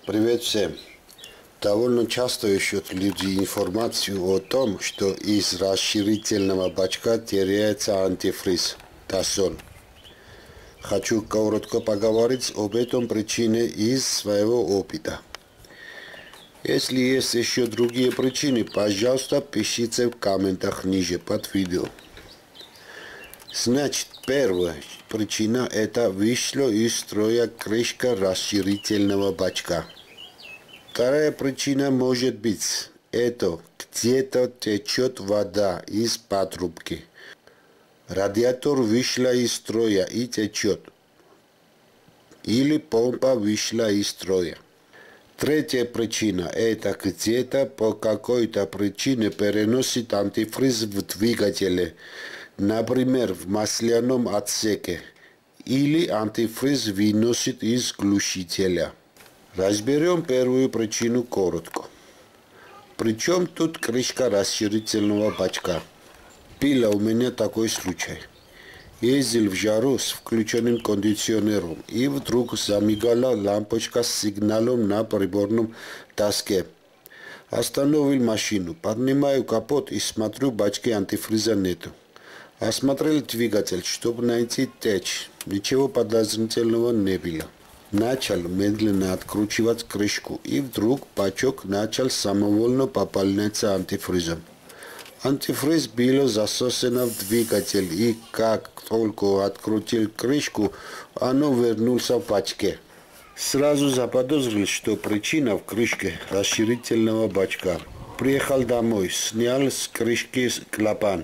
Привет всем! Довольно часто ищут люди информацию о том, что из расширительного бачка теряется антифриз, тассон. Хочу коротко поговорить об этом причине из своего опыта. Если есть еще другие причины, пожалуйста, пишите в комментах ниже под видео. Значит, первая причина – это вышла из строя крышка расширительного бачка. Вторая причина может быть – это где-то течет вода из патрубки. Радиатор вышла из строя и течет. Или помпа вышла из строя. Третья причина – это где-то по какой-то причине переносит антифриз в двигателе, например, в масляном отсеке, или антифриз выносит из глушителя. Разберем первую причину коротко. Причем тут крышка расширительного бачка? Был у меня такой случай. Ездил в жару с включенным кондиционером, и вдруг замигала лампочка с сигналом на приборном доске. Остановил машину, поднимаю капот и смотрю, в бачке антифриза нету. Осмотрел двигатель, чтобы найти течь. Ничего подозрительного не было. Начал медленно откручивать крышку, и вдруг бачок начал самовольно пополняться антифризом. Антифриз был засосен в двигатель, и как только открутил крышку, оно вернулось в бачке. Сразу заподозрил, что причина в крышке расширительного бачка. Приехал домой, снял с крышки клапан.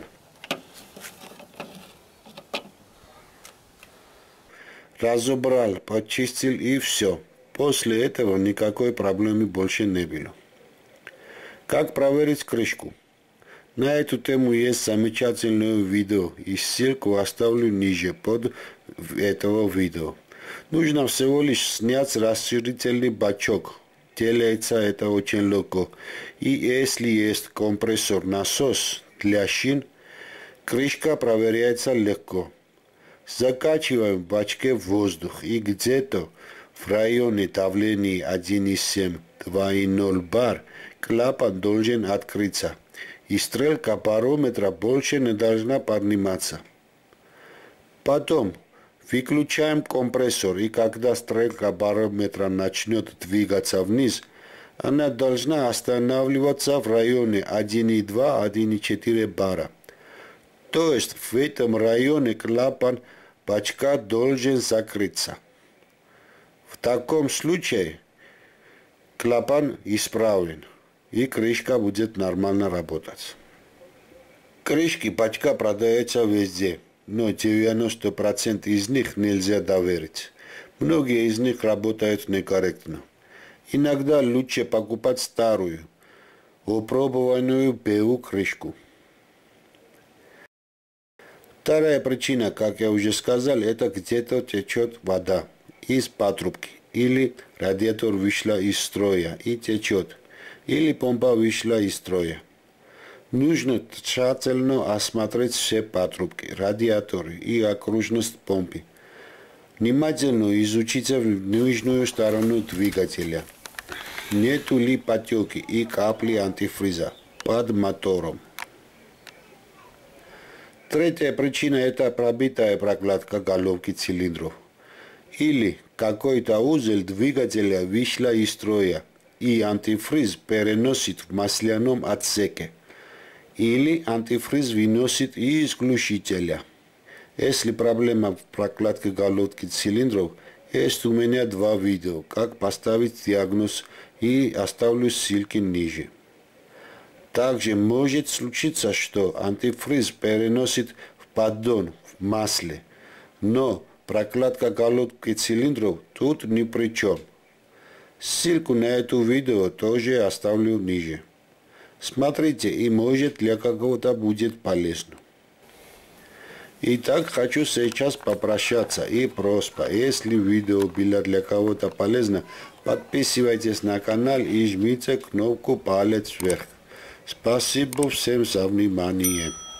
Разобрал, почистил и все. После этого никакой проблемы больше не было. Как проверить крышку? На эту тему есть замечательное видео, и ссылку оставлю ниже под этого видео. Нужно всего лишь снять расширительный бачок. Делается это очень легко. И если есть компрессор-насос для шин, крышка проверяется легко. Закачиваем в бачке воздух, и где-то в районе давления 1,7-2,0 бар клапан должен открыться, и стрелка барометра больше не должна подниматься. Потом выключаем компрессор, и когда стрелка барометра начнет двигаться вниз, она должна останавливаться в районе 1,2-1,4 бара. То есть в этом районе клапан бачка должен закрыться. В таком случае клапан исправлен, и крышка будет нормально работать. Крышки бачка продаются везде, но 90% из них нельзя доверить. Многие из них работают некорректно. Иногда лучше покупать старую, опробованную БУ крышку. Вторая причина, как я уже сказал, это где-то течет вода из патрубки, или радиатор вышла из строя и течет, или помпа вышла из строя. Нужно тщательно осмотреть все патрубки, радиаторы и окружность помпы. Внимательно изучите нужную сторону двигателя. Нету ли потеки и капли антифриза под мотором. Третья причина – это пробитая прокладка головки цилиндров. Или какой-то узел двигателя вышла из строя, и антифриз переносит в масляном отсеке. Или антифриз выносит из глушителя. Если проблема в прокладке головки цилиндров, есть у меня два видео, как поставить диагноз, и оставлю ссылки ниже. Также может случиться, что антифриз переносит в поддон, в масле, но прокладка головки цилиндров тут ни при чем. Ссылку на это видео тоже оставлю ниже. Смотрите, и может для кого-то будет полезно. Итак, хочу сейчас попрощаться, и просьба, если видео было для кого-то полезно, подписывайтесь на канал и жмите кнопку палец вверх. Спасибо всем за внимание.